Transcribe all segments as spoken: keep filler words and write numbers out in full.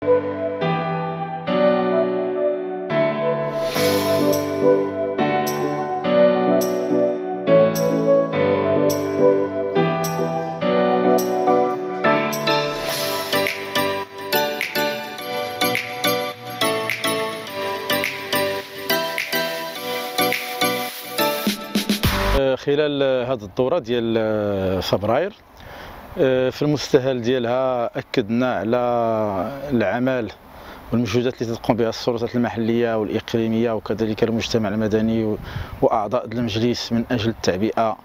خلال هذه الدورة ديال فبراير في المستهل ديالها أكدنا على العمل والمجهودات التي تقوم بها السلطات المحلية والإقليمية وكذلك المجتمع المدني وأعضاء المجلس من أجل التعبئة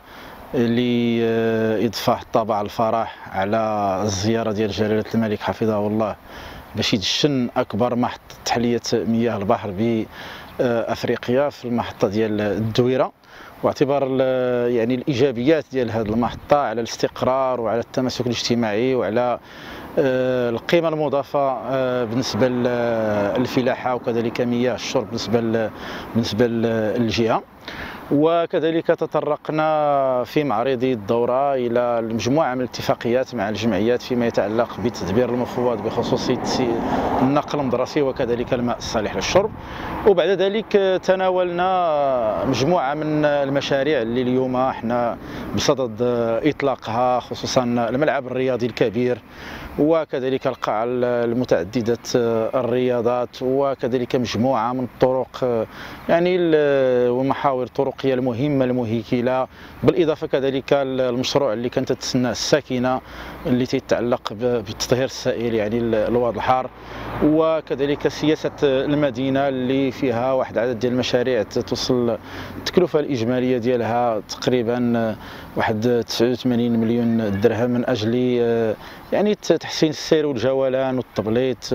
لإضفاء طابع الفرح على الزيارة ديال جلالة الملك حفظه الله باش يدشن أكبر محطة تحلية مياه البحر بأفريقيا في المحطة ديال الدويرة، واعتبار يعني الايجابيات ديال هذه المحطه على الاستقرار وعلى التماسك الاجتماعي وعلى القيمه المضافه بالنسبه للفلاحه وكذلك مياه الشرب بالنسبه بالنسبه للجهه. وكذلك تطرقنا في معرض الدورة إلى مجموعة من الاتفاقيات مع الجمعيات فيما يتعلق بتدبير المفوض بخصوص النقل المدرسي وكذلك الماء الصالح للشرب. وبعد ذلك تناولنا مجموعة من المشاريع اللي اليوم احنا بصدد إطلاقها، خصوصا الملعب الرياضي الكبير وكذلك القاعة المتعددة الرياضات وكذلك مجموعة من الطرق يعني ومحاور طرقية المهمة المهيكلة، بالإضافة كذلك المشروع اللي كانت تتسناه الساكنة اللي تتعلق بتطهير السائل يعني الواد الحار، وكذلك سياسة المدينة اللي فيها واحد العدد ديال المشاريع توصل التكلفة الإجمالية ديالها تقريبا واحد تسعة وثمانين مليون درهم من أجل يعني تحسين السير والجولان والتبليط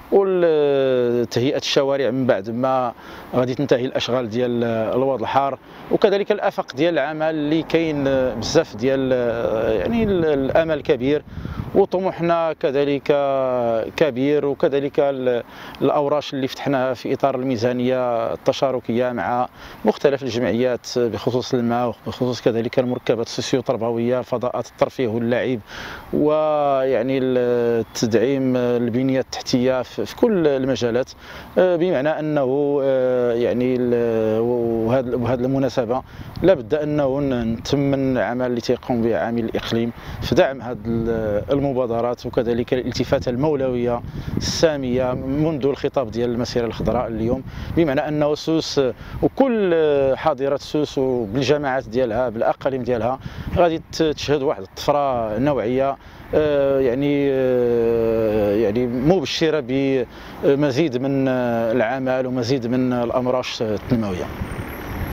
وتهيئة الشوارع من بعد ما غادي تنتهي الاشغال ديال الواد الحار، وكذلك الافق ديال العمل اللي كاين بزاف ديال يعني الامل كبير وطموحنا كذلك كبير، وكذلك الاوراش اللي فتحناها في اطار الميزانيه التشاركيه مع مختلف الجمعيات بخصوص الماء وبخصوص كذلك المركبات السوسيو تربويه، فضاءات الترفيه واللعب، ويعني التدعيم البنيه التحتيه في كل المجالات، بمعنى انه يعني وهذه المناسبه لابد انه نتمن العمل اللي تيقوم به عامل الاقليم في دعم هذه المبادرات وكذلك الالتفاته المولويه الساميه منذ الخطاب ديال المسيره الخضراء اليوم، بمعنى انه سوس وكل حاضره سوس بالجماعات ديالها بالاقاليم ديالها غادي تشهد واحد الطفره نوعيه يعني يعني مبشره بمزيد من العمل ومزيد من الامراش التنمويه.